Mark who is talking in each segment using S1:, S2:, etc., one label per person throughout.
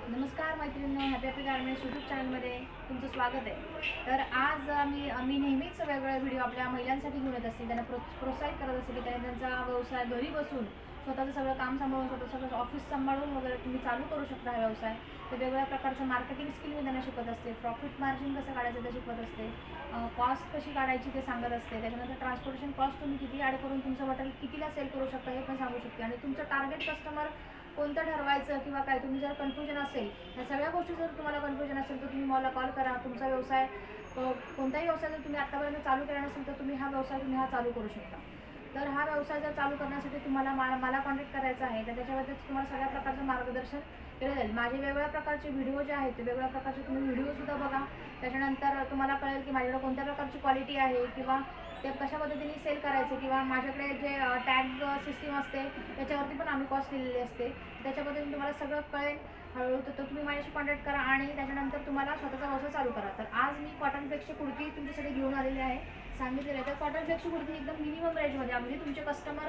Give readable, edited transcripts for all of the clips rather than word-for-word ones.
S1: नमस्कार मैत्रिणींनो, happy happy garments YouTube चॅनलमध्ये तुमचं स्वागत आहे। तर आज मी नेहमीच वेगवेगळे व्हिडिओ आपल्या महिलांसाठी घेऊन येत असते, त्यांना प्रोत्साहित करत असते की त्यांनी त्यांचा व्यवसाय घरी बसून स्वतःचं सगळं काम सांभाळून स्वतःचं सगळं ऑफिस सांभाळून वगैरे तुम्ही चालू करू शकता हा व्यवसाय। तर वेगवेगळ्या प्रकारचं मार्केटिंग स्किल मी त्यांना शिकवत असते, प्रॉफिट मार्जिन कसं काढायचं ते शिकवत असते, कॉस्ट कशी काढायची ते सांगत असते, त्याच्यानंतर ट्रान्सपोर्टेशन कॉस्ट तुम्ही किती ॲड करून तुमचं मटेरियल कितीला सेल करू शकता हे पण सांगू शकते, आणि तुमचं टार्गेट कस्टमर कोणतं ठरवायचं किंवा काय तुम्ही जर कन्फ्युजन असेल, या सगळ्या गोष्टी जर तुम्हाला कन्फ्युजन असेल तर तुम्ही मला कॉल करा। तुमचा व्यवसाय कोणताही व्यवसाय जर तुम्ही आत्तापर्यंत चालू केला नसेल तर तुम्ही हा चालू करू शकता। तर हा व्यवसाय जर चालू करण्यासाठी तुम्हाला मला कॉन्टॅक्ट करायचा आहे, तर त्याच्यामध्ये तुम्हाला सगळ्या प्रकारचं मार्गदर्शन केलं जाईल। माझे वेगवेगळ्या प्रकारचे व्हिडिओ जे आहेत ते वेगवेगळ्या प्रकारचे तुम्ही व्हिडिओसुद्धा बघा, त्याच्यानंतर तुम्हाला कळेल की माझ्याकडे कोणत्या प्रकारची क्वालिटी आहे किंवा ते कशा पद्धतीने सेल करायचे, किंवा माझ्याकडे जे टॅग सिस्टीम असते त्याच्यावरती पण आम्ही कॉस्ट लिहिलेली असते, त्याच्या पद्धतीने तुम्हाला सगळं कळेल हळूहळू। तर तुम्ही माझ्याशी कॉन्टॅक्ट करा आणि त्याच्यानंतर तुम्हाला स्वतःचा व्यवसाय चालू करा। तर आज मी कॉटन फ्लेक्सची कुर्ती तुमच्यासाठी घेऊन आलेली आहे, सांगितलेलं आहे। तर कॉटन फ्लेक्सची कुर्ती एकदम मिनिमम रेंजमध्ये, अगदी तुमचे कस्टमर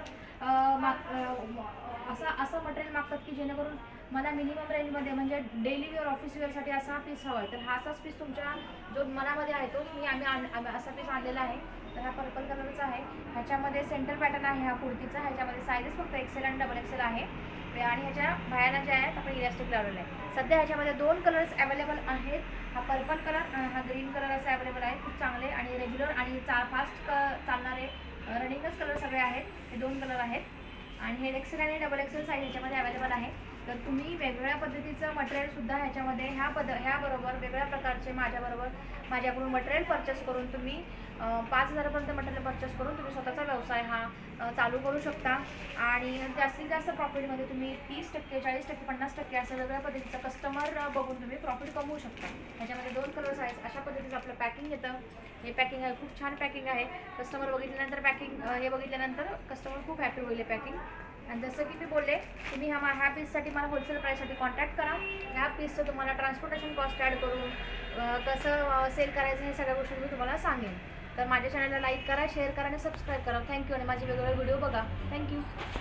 S1: असं मटेरियल मागतात की जेणेकरून मला मिनिमम रेंजमध्ये म्हणजे डेली वेअर ऑफिस वेअरसाठी असा पीस हवा आहे, तर हा असाच पीस तुमच्या जो मनामध्ये आहे तोच आम्ही असा पीस आणलेला आहे। तर हा पर्पल कलरचा आहे, ह्याच्यामध्ये सेंटर पॅटर्न आहे हा कुर्तीचा, ह्याच्यामध्ये साईजेस फक्त एक्सेल आणि डबल एक्सेल आहे, आणि ह्याच्या बाहेरला जे आहेत आपण इलास्टिक लावलेलं आहे। सध्या ह्याच्यामध्ये 2 कलर्स अवेलेबल आहेत, हा पर्पल कलर आणि हा ग्रीन कलर असे अवेलेबल आहे, खूप चांगले आणि रेग्युलर आणि फास्ट चालणारे रनिंगच कलर सगळे आहेत, हे 2 कलर आहेत, आणि हे एक्सेल आणि डबल एक्सेल साईज ह्याच्यामध्ये अवेलेबल आहे। तर तुम्ही वेगवेगळ्या पद्धतीचं मटेरियलसुद्धा ह्याच्यामध्ये ह्याबरोबर वेगवेगळ्या प्रकारचे माझ्याकडून मटेरियल परचेस करून तुम्ही 5,000पर्यंत मटेरियल परचेस करून तुम्ही स्वतःचा व्यवसाय हा चालू करू शकता, आणि जास्तीत जास्त प्रॉफिटमध्ये तुम्ही 30%, 40%, 50% असं वेगवेगळ्या पद्धतीचं कस्टमर बघून तुम्ही प्रॉफिट कमवू शकता। ह्याच्यामध्ये 2 कलर्स आहेत, अशा पद्धतीचं आपलं पॅकिंग येतं। हे पॅकिंग आहे, खूप छान पॅकिंग आहे, कस्टमर बघितल्यानंतर हे बघितल्यानंतर कस्टमर खूप हॅपी होईल पॅकिंग। आणि जसं की मी बोलले, तुम्ही ह्या पीससाठी मला होलसेल प्राईससाठी कॉन्टॅक्ट करा। ह्या पीसचं तुम्हाला ट्रान्सपोर्टेशन कॉस्ट ॲड करून कसं सेल करायचं हे सगळ्या गोष्टी मी तुम्हाला सांगेन। तर माझ्या चॅनलला लाईक करा, शेअर करा आणि सबस्क्राईब करा। थँक्यू, आणि माझे वेगवेगळे व्हिडिओ बघा। थँक्यू।